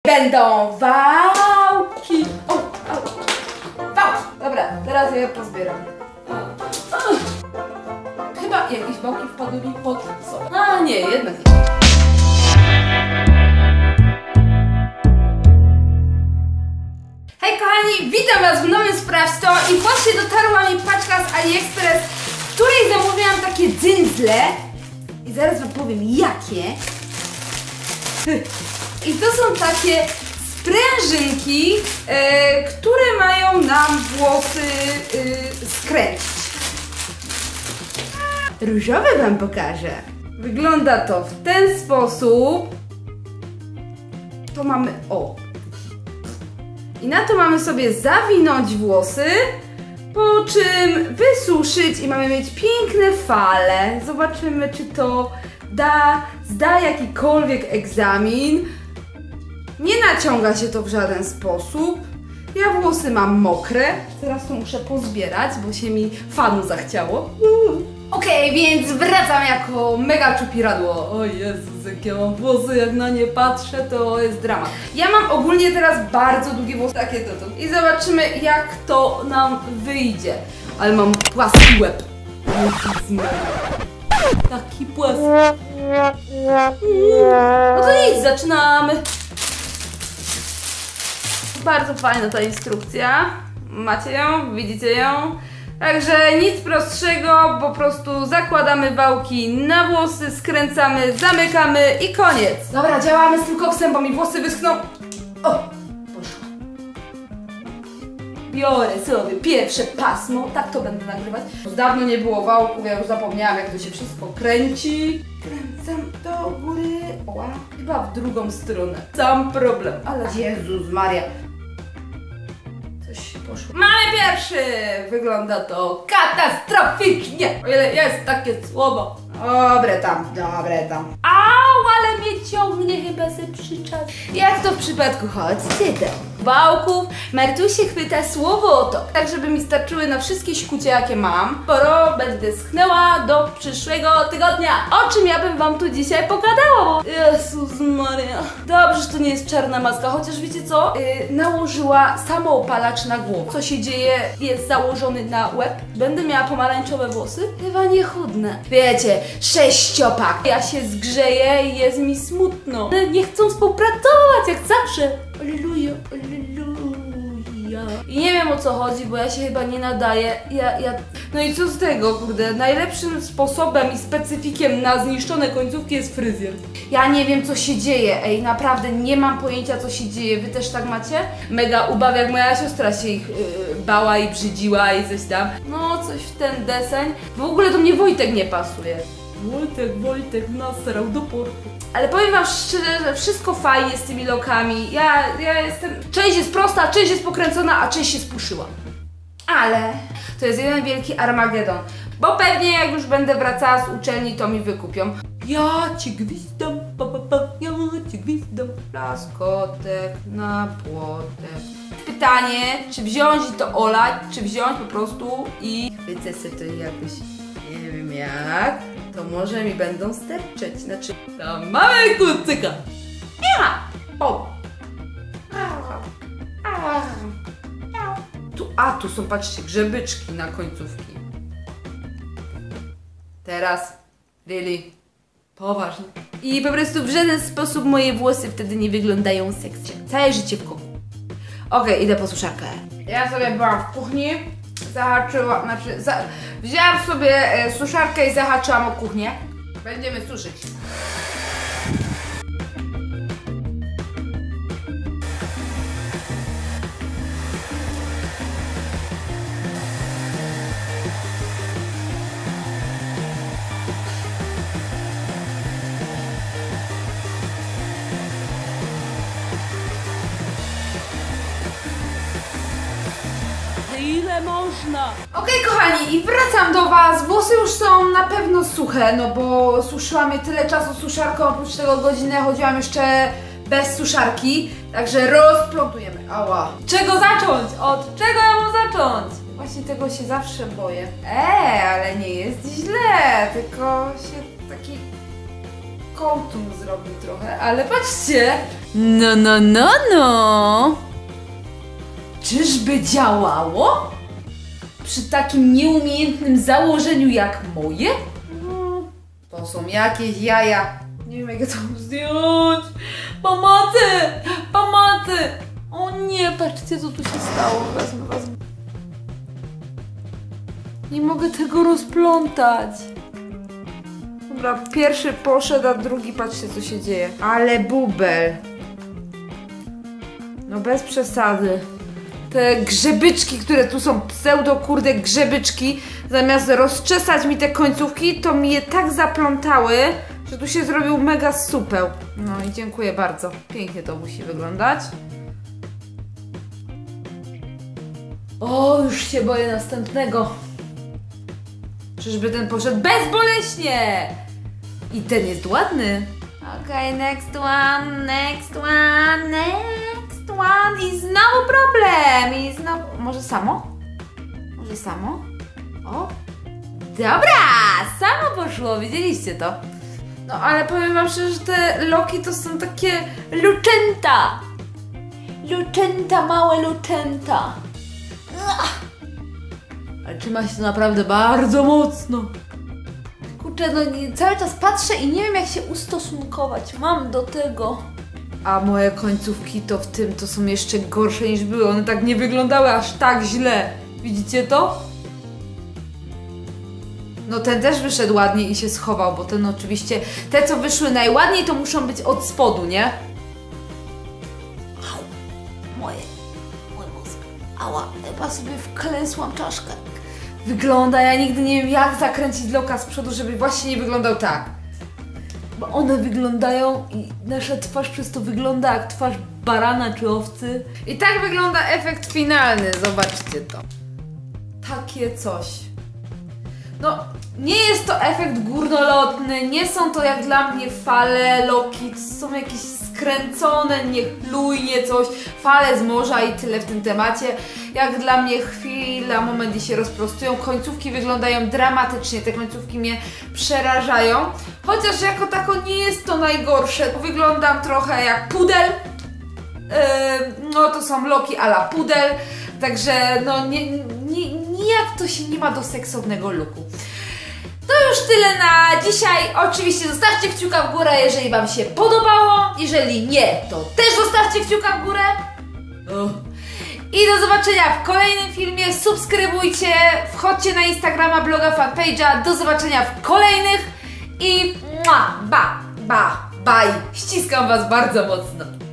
będą wałki. O, wałki. Dobra, teraz je pozbieram. Chyba jakieś wałki wpadły mi pod sobą. A nie, jednak nie. Hej kochani, witam was w nowym Sprawdź To i właśnie dotarła mi paczka z AliExpress, w której zamówiłam takie dzyndzle i zaraz wam powiem jakie. I to są takie sprężynki, które mają nam włosy skręcić. Różowe wam pokażę. Wygląda to w ten sposób. To mamy, o. I na to mamy sobie zawinąć włosy, po czym wysuszyć i mamy mieć piękne fale. Zobaczymy, czy to zda jakikolwiek egzamin. Nie naciąga się to w żaden sposób. Ja włosy mam mokre, teraz to muszę pozbierać, bo się mi fanu zachciało. Okej, więc wracam jako mega czupiradło. O Jezus, jakie mam włosy, jak na nie patrzę, to jest dramat. Ja mam ogólnie teraz bardzo długie włosy, takie to. I zobaczymy, jak to nam wyjdzie. Ale mam płaski łeb. Taki płaski. No to nic, zaczynamy. Bardzo fajna ta instrukcja. Macie ją? Widzicie ją? Także nic prostszego, po prostu zakładamy wałki na włosy, skręcamy, zamykamy i koniec. Dobra, działamy z tym koksem, bo mi włosy wyschną. O, poszło. Biorę sobie pierwsze pasmo, tak to będę nagrywać. Już dawno nie było wałków, ja już zapomniałam, jak to się wszystko kręci. Kręcam do góry, oła, chyba w drugą stronę. Sam problem, ale Jezus Maria. Coś poszło. Mamy pierwszy! Wygląda to katastroficznie! O ile jest takie słowo. Dobre tam. Au, ale mnie ciągnie, chyba se przyczas. Jak to w przypadku chodźcie do wałków, Martusie chwyta słowoto, tak żeby mi starczyły na wszystkie śkucie, jakie mam. Skoro będę schnęła do przyszłego tygodnia. O czym ja bym wam tu dzisiaj pogadała? Jezus Maria. Dobrze, że to nie jest czarna maska, chociaż wiecie co? Nałożyła samoopalacz na głowę. Co się dzieje? Jest założony na łeb. Będę miała pomarańczowe włosy? Chyba nie chudne. Wiecie, sześciopak. Ja się zgrzeję i jest mi smutno. Nie chcą współpracować jak zawsze. Alleluja, alleluja. I nie wiem, o co chodzi, bo ja się chyba nie nadaję. No i co z tego, kurde? Najlepszym sposobem i specyfikiem na zniszczone końcówki jest fryzjer. Ja nie wiem, co się dzieje. Ej, naprawdę nie mam pojęcia, co się dzieje. Wy też tak macie? Mega ubaw, jak moja siostra się ich bała i brzydziła i coś tam. No, coś w ten deseń. W ogóle do mnie Wojtek nie pasuje. Wojtek nasrał do portu. Ale powiem wam szczerze, że wszystko fajnie z tymi lokami. Ja jestem... Część jest prosta, część jest pokręcona, a część się spuszyła. Ale to jest jeden wielki Armagedon. Bo pewnie jak już będę wracała z uczelni, to mi wykupią. Ja ci gwizdam, ja ci gwizdam. Laskotek na płotek. Pytanie, czy wziąć i to olać, czy wziąć po prostu i chwycę sobie to jakoś, nie wiem jak, to może mi będą sterczeć. Znaczy, tam mamy kucyka. Nie ma. O. Tu są, patrzcie, grzebyczki na końcówki. Teraz, really, poważnie. I po prostu w żaden sposób moje włosy wtedy nie wyglądają seksy. Całe życie w kochu. Okej, idę po suszarkę. Ja sobie byłam w kuchni, wzięłam sobie suszarkę i zahaczyłam o kuchnię. Będziemy suszyć. Ile można? Okej, kochani, i wracam do was. Włosy już są na pewno suche, no bo suszyłam je tyle czasu suszarką, oprócz tego godzinę chodziłam jeszcze bez suszarki, także rozplątujemy. Ała. Czego zacząć? Od czego ja mam zacząć? Właśnie tego się zawsze boję. Ale nie jest źle, tylko się taki kątu zrobił trochę, ale patrzcie. No. Czyżby działało? Przy takim nieumiejętnym założeniu jak moje? To są jakieś jaja. Nie wiem, jak ja to zdjąć. Pomocy! O nie, patrzcie, co tu się stało. Wezmę. Nie mogę tego rozplątać. Dobra, pierwszy poszedł, a drugi, patrzcie, co się dzieje. Ale bubel. No bez przesady. Te grzebyczki, które tu są, pseudo kurde grzebyczki, zamiast rozczesać mi te końcówki, to mi je tak zaplątały, że tu się zrobił mega supeł. No i dziękuję bardzo. Pięknie to musi wyglądać. O, już się boję następnego. Czyżby ten poszedł bezboleśnie? I ten jest ładny. Okej, next one. I znowu problem. I znowu... Może samo? O! Dobra! Samo poszło, widzieliście to. No ale powiem wam szczerze, że te loki to są takie luczęta. Małe luczęta. Ale trzyma się to naprawdę bardzo mocno. Kurczę, no cały czas patrzę i nie wiem, jak się ustosunkować. Mam do tego. A moje końcówki to w tym to są jeszcze gorsze niż były. One tak nie wyglądały aż tak źle. Widzicie to? No ten też wyszedł ładnie i się schował, bo ten oczywiście... Te, co wyszły najładniej, to muszą być od spodu, nie? Mój mózg. Ała, chyba sobie wklęsłam czaszkę. Wygląda, ja nigdy nie wiem, jak zakręcić loka z przodu, żeby właśnie nie wyglądał tak. Bo one wyglądają i nasza twarz przez to wygląda jak twarz barana czy owcy. I tak wygląda efekt finalny, zobaczcie to. Takie coś. No, nie jest to efekt górnolotny, nie są to jak dla mnie fale, loki, to są jakieś skręcone, niechlujnie coś, fale z morza i tyle w tym temacie. Jak dla mnie chwila, moment i się rozprostują, końcówki wyglądają dramatycznie, te końcówki mnie przerażają. Chociaż jako tako nie jest to najgorsze, wyglądam trochę jak pudel. No to są loki a la pudel, także no nijak to się nie ma do seksownego looku. To już tyle na dzisiaj. Oczywiście zostawcie kciuka w górę, jeżeli wam się podobało. Jeżeli nie, to też zostawcie kciuka w górę. I do zobaczenia w kolejnym filmie. Subskrybujcie, wchodźcie na Instagrama, bloga, fanpage'a. Do zobaczenia w kolejnych. I bye. Ściskam was bardzo mocno.